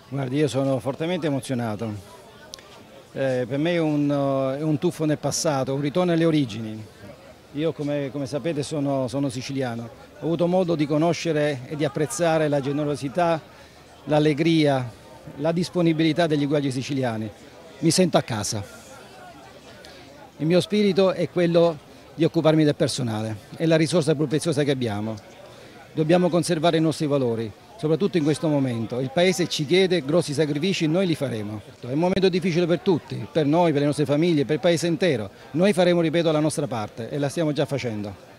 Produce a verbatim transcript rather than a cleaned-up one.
Guardi, io sono fortemente emozionato. Eh, per me è un, è un tuffo nel passato, un ritorno alle origini. Io, come, come sapete, sono, sono siciliano. Ho avuto modo di conoscere e di apprezzare la generosità, l'allegria, la disponibilità degli eguagi siciliani. Mi sento a casa. Il mio spirito è quello di occuparmi del personale, è la risorsa più preziosa che abbiamo. Dobbiamo conservare i nostri valori, soprattutto in questo momento. Il Paese ci chiede grossi sacrifici, noi li faremo. È un momento difficile per tutti, per noi, per le nostre famiglie, per il Paese intero. Noi faremo, ripeto, la nostra parte e la stiamo già facendo.